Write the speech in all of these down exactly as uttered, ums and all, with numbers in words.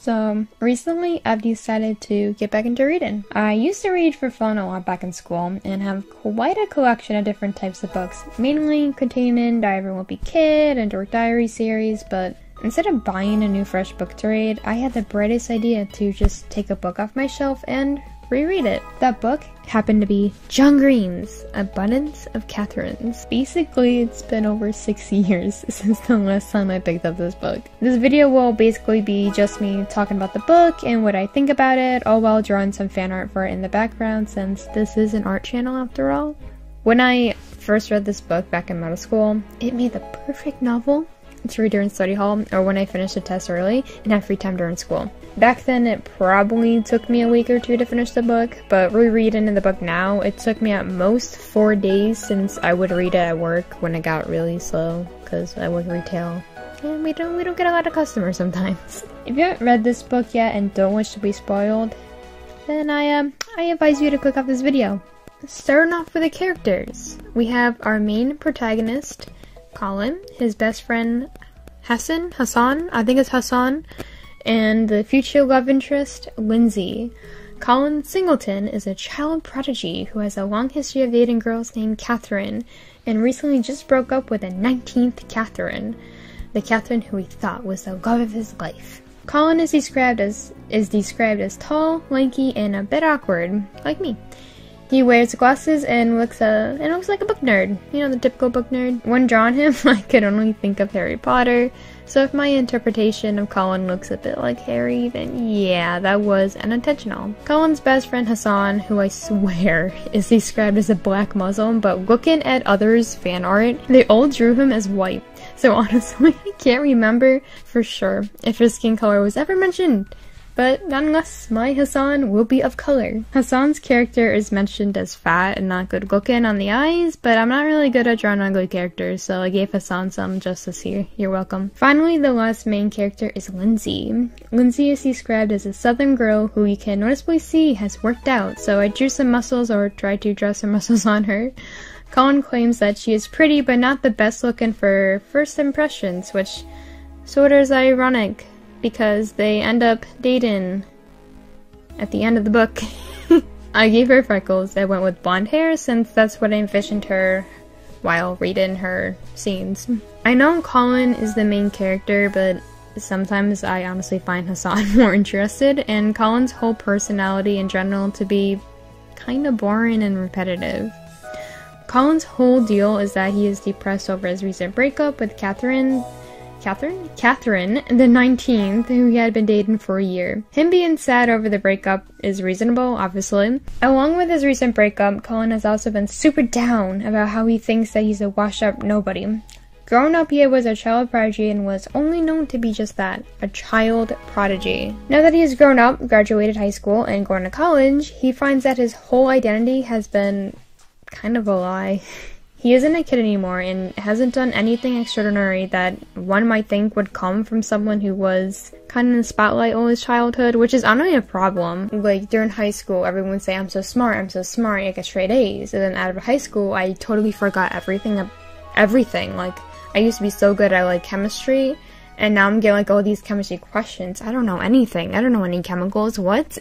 So recently I've decided to get back into reading. I used to read for fun a lot back in school and have quite a collection of different types of books, mainly containing Die Everyone Will Be Kid and Dork Diary series, but instead of buying a new fresh book to read, I had the brightest idea to just take a book off my shelf and reread it. That book happened to be John Green's Abundance of Katherines. Basically, it's been over six years since the last time I picked up this book. This video will basically be just me talking about the book and what I think about it, all while drawing some fan art for it in the background, since this is an art channel after all. When I first read this book back in middle school, it made the perfect novel to read during study hall or when I finished a test early and had free time during school. Back then, it probably took me a week or two to finish the book, but rereading the book now, it took me at most four days since I would read it at work when it got really slow, because I work retail, and we don't we don't get a lot of customers sometimes. If you haven't read this book yet and don't wish to be spoiled, then I um I advise you to click off this video. Starting off with the characters, we have our main protagonist, Colin, his best friend Hassan, Hassan, I think it's Hassan, and the future love interest, Lindsay. Colin Singleton is a child prodigy who has a long history of dating girls named Catherine, and recently just broke up with a nineteenth Catherine, the Catherine who he thought was the love of his life. Colin is described as is described as tall, lanky, and a bit awkward, like me. He wears glasses and looks uh, and looks like a book nerd. You know, the typical book nerd. When drawing him, I could only think of Harry Potter. So if my interpretation of Colin looks a bit like Harry, then yeah, that was unintentional. Colin's best friend Hassan, who I swear is described as a black Muslim, but looking at others' fan art, they all drew him as white. So honestly, I can't remember for sure if his skin color was ever mentioned. But nonetheless, my Hassan will be of color. Hassan's character is mentioned as fat and not good looking on the eyes, but I'm not really good at drawing ugly characters, so I gave Hassan some justice here. You're welcome. Finally, the last main character is Lindsay. Lindsay is described as a southern girl who you can noticeably see has worked out, so I drew some muscles or tried to draw some muscles on her. Colin claims that she is pretty but not the best looking for first impressions, which sort of is ironic, because they end up dating at the end of the book. I gave her freckles. I went with blonde hair since that's what I envisioned her while reading her scenes. I know Colin is the main character, but sometimes I honestly find Hassan more interested, and Colin's whole personality in general to be kind of boring and repetitive. Colin's whole deal is that he is depressed over his recent breakup with Catherine Catherine? Catherine, the nineteenth, who he had been dating for a year. Him being sad over the breakup is reasonable, obviously. Along with his recent breakup, Colin has also been super down about how he thinks that he's a washed-up nobody. Growing up, he was a child prodigy and was only known to be just that, a child prodigy. Now that he has grown up, graduated high school, and going to college, he finds that his whole identity has been kind of a lie. He isn't a kid anymore and hasn't done anything extraordinary that one might think would come from someone who was kind of in the spotlight all his childhood, which is honestly a problem. Like, during high school, everyone would say, I'm so smart, I'm so smart, I get straight A's. And then out of high school, I totally forgot everything, everything. Like, I used to be so good at, like, chemistry, and now I'm getting, like, all these chemistry questions. I don't know anything. I don't know any chemicals. What?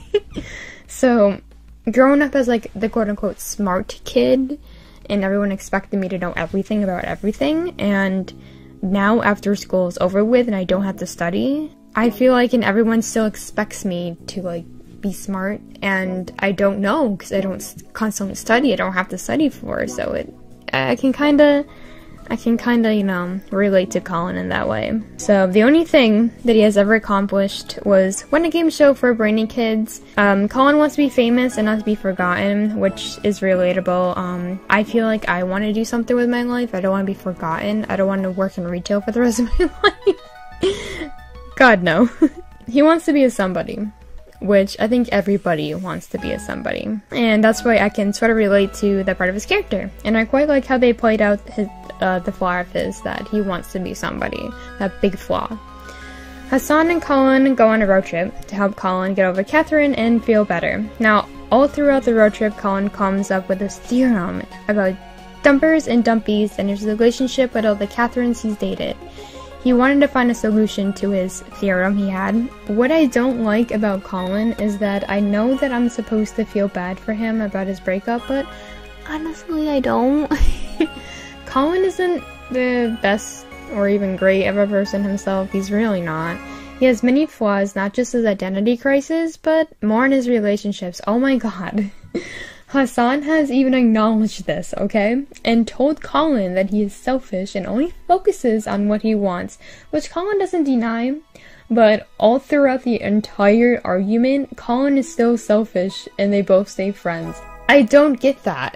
So, growing up as, like, the quote-unquote smart kid, and everyone expected me to know everything about everything, and now after school is over with and I don't have to study, I feel like and everyone still expects me to, like, be smart, and I don't know because I don't constantly study. I don't have to study for, so it I can kind of I can kind of, you know, relate to Colin in that way. So the only thing that he has ever accomplished was win a game show for brainy kids. Um, Colin wants to be famous and not to be forgotten, which is relatable. Um, I feel like I want to do something with my life. I don't want to be forgotten. I don't want to work in retail for the rest of my life. God, no. He wants to be a somebody, which I think everybody wants to be a somebody. And that's why I can sort of relate to that part of his character. And I quite like how they played out his Uh, the flaw of his, that he wants to be somebody, that big flaw. Hassan and Colin go on a road trip to help Colin get over Catherine and feel better. Now, all throughout the road trip, Colin comes up with this theorem about dumpers and dumpies and his relationship with all the Catherines he's dated. He wanted to find a solution to his theorem he had. What I don't like about Colin is that I know that I'm supposed to feel bad for him about his breakup, but honestly I don't. Colin isn't the best or even great of a person himself. He's really not. He has many flaws, not just his identity crisis, but more in his relationships. Oh my god. Hassan has even acknowledged this, okay? And told Colin that he is selfish and only focuses on what he wants, which Colin doesn't deny. But all throughout the entire argument, Colin is still selfish and they both stay friends. I don't get that.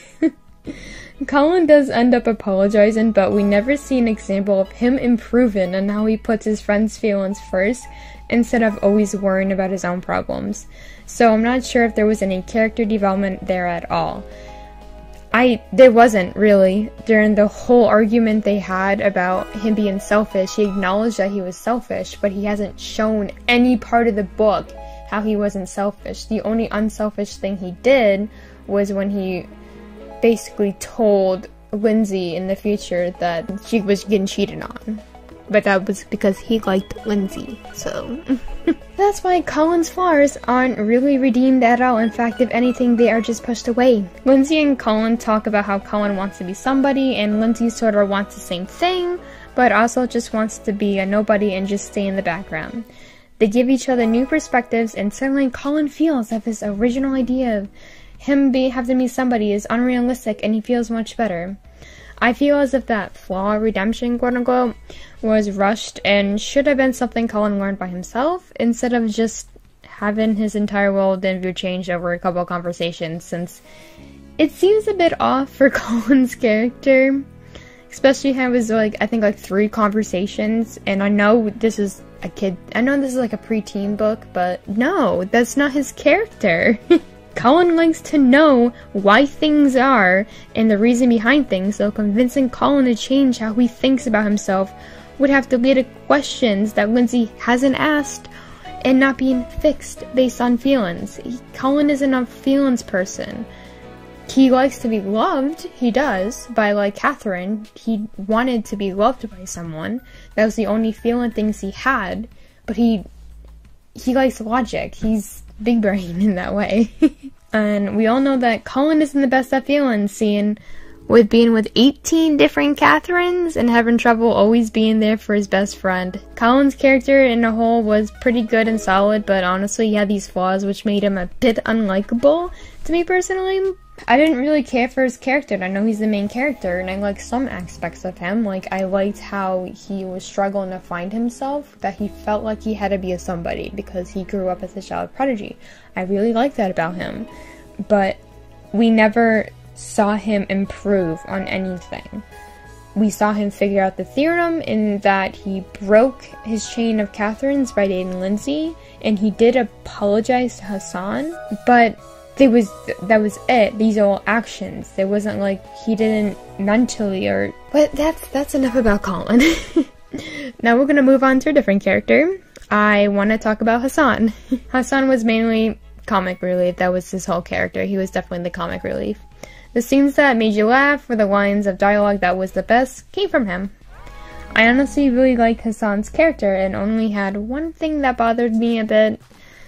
Colin does end up apologizing, but we never see an example of him improving on how he puts his friends' feelings first instead of always worrying about his own problems. So I'm not sure if there was any character development there at all. I there wasn't really. During the whole argument they had about him being selfish, he acknowledged that he was selfish, but he hasn't shown any part of the book how he wasn't selfish. The only unselfish thing he did was when he basically told Lindsay in the future that she was getting cheated on. But that was because he liked Lindsay, so... That's why Colin's flaws aren't really redeemed at all. In fact, if anything, they are just pushed away. Lindsay and Colin talk about how Colin wants to be somebody, and Lindsay sort of wants the same thing, but also just wants to be a nobody and just stay in the background. They give each other new perspectives, and suddenly Colin feels that his original idea of him be, having to be somebody is unrealistic, and he feels much better. I feel as if that flaw redemption, quote-unquote, was rushed and should have been something Colin learned by himself, instead of just having his entire world and view change over a couple of conversations, since it seems a bit off for Colin's character, especially how it was, like, I think, like, three conversations, and I know this is a kid, I know this is, like, a preteen book, but no, that's not his character. Colin likes to know why things are and the reason behind things, so convincing Colin to change how he thinks about himself would have to lead to questions that Lindsay hasn't asked and not being fixed based on feelings. He, Colin isn't a feelings person. He likes to be loved, he does, by, like, Catherine. He wanted to be loved by someone. That was the only feeling things he had, but he, he likes logic. He's big brain in that way. And we all know that Colin isn't the best at feelings, seeing with being with eighteen different Katherines and having trouble always being there for his best friend. Colin's character in a whole was pretty good and solid, but honestly he had these flaws which made him a bit unlikable to me personally. I didn't really care for his character, and I know he's the main character, and I like some aspects of him. Like, I liked how he was struggling to find himself, that he felt like he had to be a somebody because he grew up as a child prodigy. I really liked that about him, but we never saw him improve on anything. We saw him figure out the theorem in that he broke his chain of Katherines by dating Lindsay, and he did apologize to Hassan, but There was, that was it. These are all actions. It wasn't like he didn't mentally or... But that's, that's enough about Colin. Now we're gonna move on to a different character. I want to talk about Hassan. Hassan was mainly comic relief. That was his whole character. He was definitely the comic relief. The scenes that made you laugh or the lines of dialogue that was the best came from him. I honestly really liked Hassan's character and only had one thing that bothered me a bit.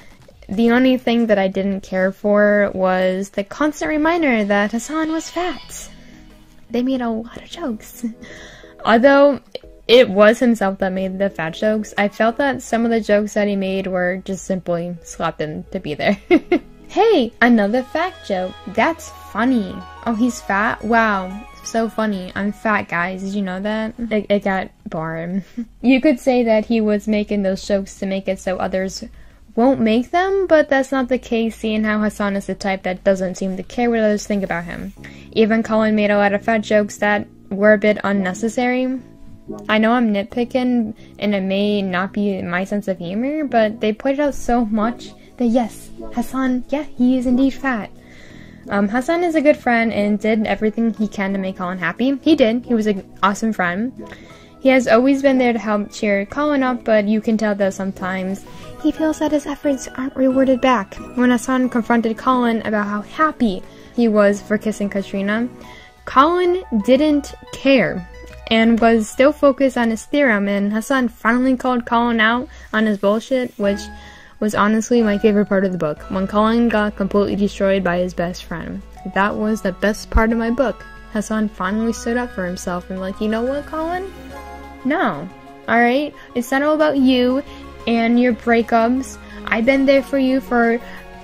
The only thing that I didn't care for was the constant reminder that Hassan was fat. They made a lot of jokes. Although it was himself that made the fat jokes, I felt that some of the jokes that he made were just simply slapped in to be there. Hey, another fat joke. That's funny. Oh, he's fat? Wow. So funny. I'm fat, guys. Did you know that? It, it got boring. You could say that he was making those jokes to make it so others won't make them, but that's not the case, seeing how Hassan is the type that doesn't seem to care what others think about him. Even Colin made a lot of fat jokes that were a bit unnecessary. I know I'm nitpicking, and it may not be my sense of humor, but they pointed out so much that yes, Hassan, yeah, he is indeed fat. Um, Hassan is a good friend and did everything he can to make Colin happy. He did. He was an awesome friend. He has always been there to help cheer Colin up, but you can tell that sometimes he feels that his efforts aren't rewarded back. When Hassan confronted Colin about how happy he was for kissing Katrina, Colin didn't care. and was still focused on his theorem, and Hassan finally called Colin out on his bullshit, which was honestly my favorite part of the book, when Colin got completely destroyed by his best friend. That was the best part of my book. Hassan finally stood up for himself and like, you know what, Colin? No. Alright? It's not all about you and your breakups. I've been there for you for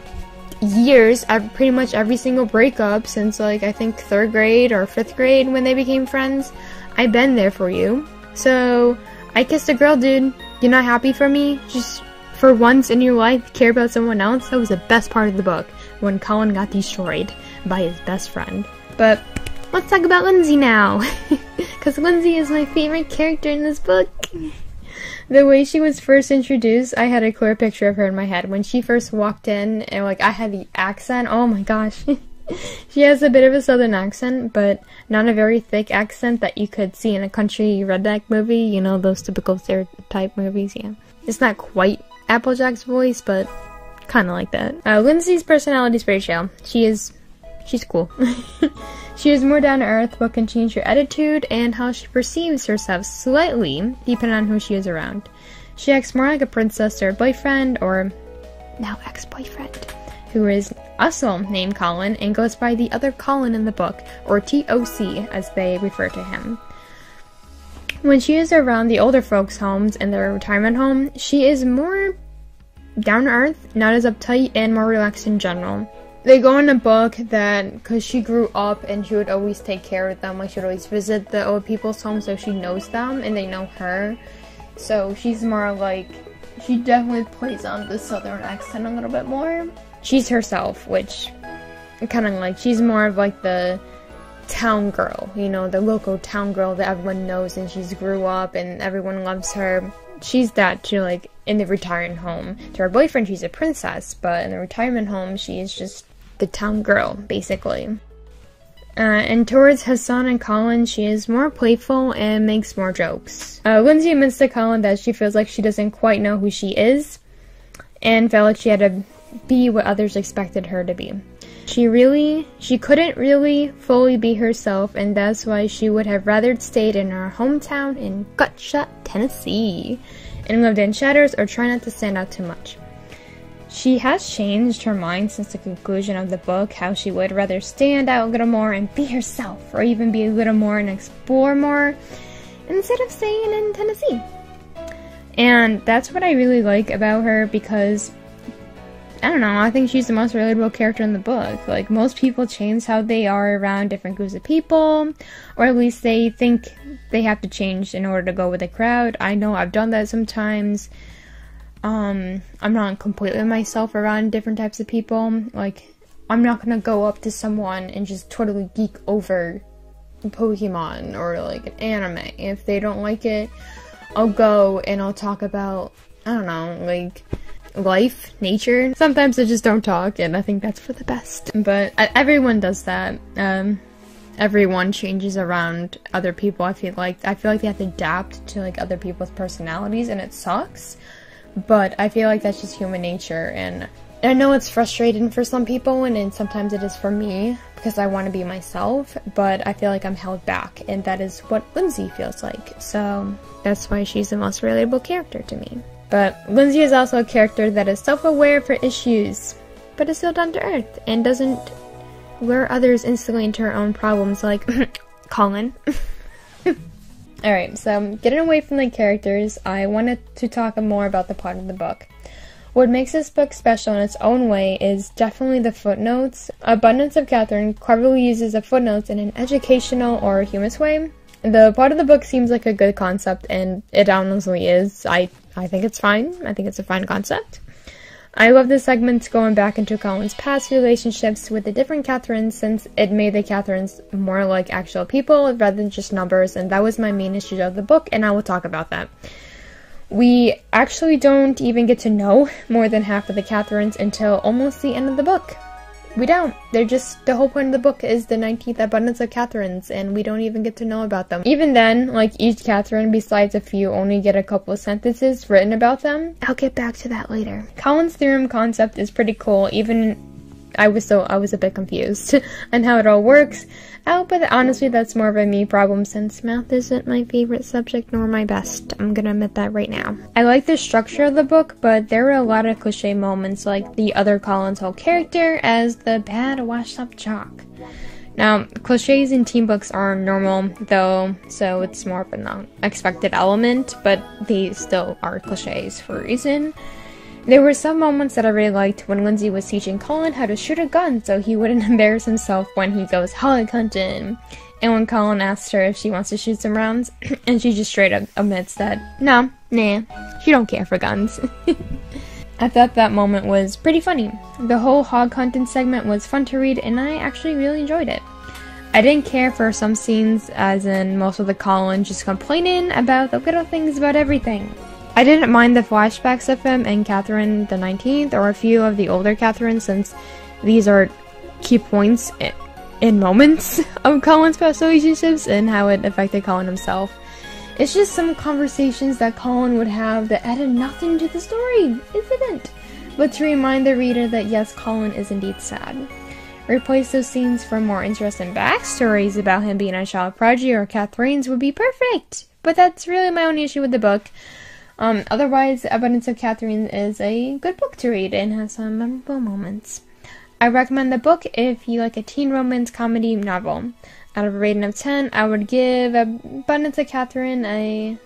years, I've pretty much every single breakup since like I think third grade or fifth grade when they became friends. I've been there for you. So I kissed a girl, dude. You're not happy for me? Just for once in your life, care about someone else? That was the best part of the book, when Colin got destroyed by his best friend. But let's talk about Lindsay now, because Lindsay is my favorite character in this book. The way she was first introduced, I had a clear picture of her in my head. When she first walked in, and like I had the accent, oh my gosh. She has a bit of a southern accent, but not a very thick accent that you could see in a country redneck movie, you know, those typical stereotype movies, yeah. It's not quite Applejack's voice, but kind of like that. Uh, Lindsay's personality is pretty chill. She is, she's cool. She is more down to earth, but can change her attitude and how she perceives herself slightly, depending on who she is around. She acts more like a princess to her boyfriend, or now ex-boyfriend, who is also named Colin and goes by the other Colin in the book, or T O C as they refer to him. When she is around the older folks' homes and their retirement home, she is more down to earth, not as uptight, and more relaxed in general. They go in a book that, because she grew up and she would always take care of them, like she would always visit the old people's home, so she knows them and they know her. So she's more like, she definitely plays on the southern accent a little bit more. She's herself, which kind of like, she's more of like the town girl, you know, the local town girl that everyone knows and she's grew up and everyone loves her. She's that to like in the retirement home. To her boyfriend, she's a princess, but in the retirement home, she is just the town girl, basically. Uh, and towards Hassan and Colin, she is more playful and makes more jokes. Uh, Lindsay admits to Colin that she feels like she doesn't quite know who she is, and felt like she had to be what others expected her to be. She really, she couldn't really fully be herself, and that's why she would have rather stayed in her hometown in Gutshut, Tennessee, and lived in shadows or try not to stand out too much. She has changed her mind since the conclusion of the book, how she would rather stand out a little more and be herself, or even be a little more and explore more, instead of staying in Tennessee. And that's what I really like about her, because, I don't know, I think she's the most relatable character in the book. Like, most people change how they are around different groups of people, or at least they think they have to change in order to go with the crowd. I know I've done that sometimes. Um, I'm not completely myself around different types of people. Like, I'm not gonna go up to someone and just totally geek over Pokemon or like an anime. If they don't like it, I'll go and I'll talk about, I don't know, like life, nature. Sometimes I just don't talk, and I think that's for the best. But uh, everyone does that. Um, everyone changes around other people. I feel like I feel like they have to adapt to like other people's personalities, and it sucks. But I feel like that's just human nature, and I know it's frustrating for some people, and, and sometimes it is for me, because I want to be myself, but I feel like I'm held back, and that is what Lindsay feels like. So that's why she's the most relatable character to me. But Lindsay is also a character that is self-aware of her issues, but is still down to earth, and doesn't lure others instantly into her own problems like Colin. Alright, so getting away from the characters, I wanted to talk more about the plot of the book. What makes this book special in its own way is definitely the footnotes. Abundance of Katherines cleverly uses the footnotes in an educational or humorous way. The plot of the book seems like a good concept, and it honestly is. I, I think it's fine. I think it's a fine concept. I love the segments going back into Colin's past relationships with the different Katherines, since it made the Katherines more like actual people rather than just numbers, and that was my main issue of the book, and I will talk about that. We actually don't even get to know more than half of the Katherines until almost the end of the book. We don't. They're just, the whole point of the book is the nineteenth Abundance of Katherines, and we don't even get to know about them. Even then, like, each Katherine, besides a few, only get a couple of sentences written about them. I'll get back to that later. Colin's theorem concept is pretty cool, even I was so I was a bit confused on how it all works. Oh, but honestly, that's more of a me problem since math isn't my favorite subject nor my best. I'm gonna admit that right now. I like the structure of the book, but there were a lot of cliche moments, like the other Colin's whole character as the bad washed-up jock. Now, cliches in teen books are normal, though, so it's more of an unexpected element, but they still are cliches for a reason. There were some moments that I really liked when Lindsay was teaching Colin how to shoot a gun so he wouldn't embarrass himself when he goes hog hunting. And when Colin asks her if she wants to shoot some rounds, and she just straight up admits that, no, nah, she don't care for guns. I thought that moment was pretty funny. The whole hog hunting segment was fun to read, and I actually really enjoyed it. I didn't care for some scenes, as in most of the Colin just complaining about the little things about everything. I didn't mind the flashbacks of him and Catherine the nineteenth, or a few of the older Catherines, since these are key points in moments of Colin's past relationships and how it affected Colin himself. It's just some conversations that Colin would have that added nothing to the story. It didn't. But to remind the reader that yes, Colin is indeed sad. Replace those scenes for more interesting backstories about him being a child prodigy or Katherines would be perfect. But that's really my only issue with the book. Um, otherwise, Abundance of Katherines is a good book to read and has some memorable moments. I recommend the book if you like a teen romance comedy novel. Out of a rating of ten, I would give Abundance of Katherines a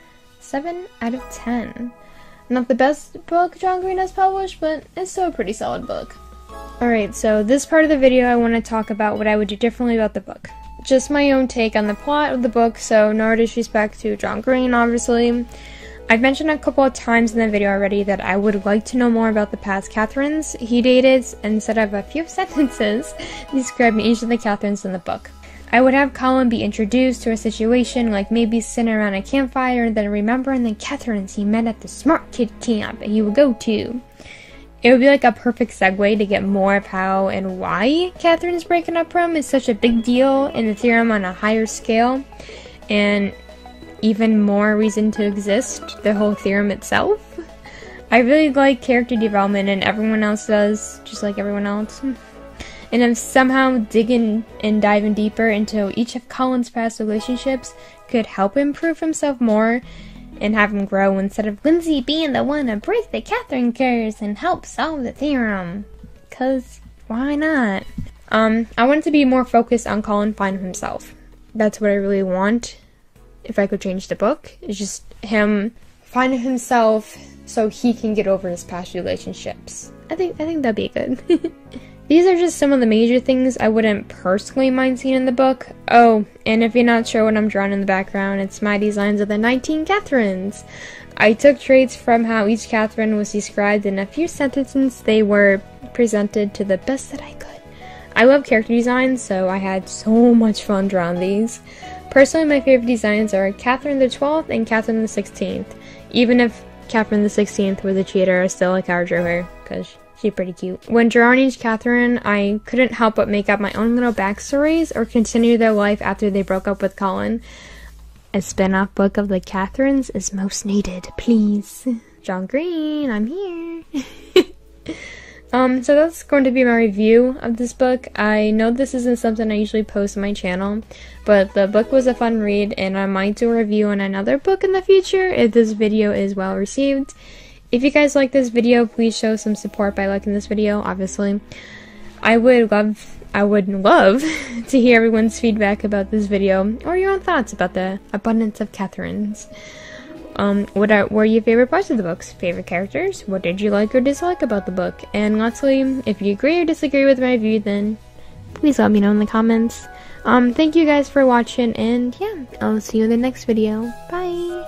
seven out of ten. Not the best book John Green has published, but it's still a pretty solid book. Alright, so this part of the video I want to talk about what I would do differently about the book. Just my own take on the plot of the book, so no disrespect to John Green, obviously. I've mentioned a couple of times in the video already that I would like to know more about the past Katherines he dated instead of a few sentences describing each of the Katherines in the book. I would have Colin be introduced to a situation like maybe sitting around a campfire and then remembering the Katherines he met at the smart kid camp he would go to. It would be like a perfect segue to get more of how and why Katherine's breaking up from is such a big deal in the theorem on a higher scale, and even more reason to exist, the whole theorem itself. I really like character development, and everyone else does, just like everyone else. And if somehow digging and diving deeper into each of Colin's past relationships could help him prove himself more and have him grow instead of Lindsay being the one to break the Katherine curse and help solve the theorem. Cause why not? Um, I want it to be more focused on Colin finding himself. That's what I really want. If I could change the book, it's just him finding himself so he can get over his past relationships. I think I think that'd be good. These are just some of the major things I wouldn't personally mind seeing in the book. Oh, and if you're not sure what I'm drawing in the background, it's my designs of the nineteen Katherines. I took traits from how each Katherine was described in a few sentences they were presented to the best that I could. I love character designs, so I had so much fun drawing these. Personally, my favorite designs are Catherine the twelfth and Catherine the sixteenth. Even if Catherine the sixteenth was a cheater, I still like how I drew her, because she's pretty cute. When drawing each Catherine, I couldn't help but make up my own little backstories or continue their life after they broke up with Colin. A spin-off book of the Katherines is most needed, please. John Green, I'm here. Um, so that's going to be my review of this book. I know this isn't something I usually post on my channel, but the book was a fun read, and I might do a review on another book in the future if this video is well received. If you guys like this video, please show some support by liking this video, obviously. I would love, I would love to hear everyone's feedback about this video, or your own thoughts about the Abundance of Katherines. Um, what are, were your favorite parts of the books? Favorite characters? What did you like or dislike about the book? And lastly, if you agree or disagree with my review, then please let me know in the comments. Um, thank you guys for watching, and yeah, I'll see you in the next video. Bye!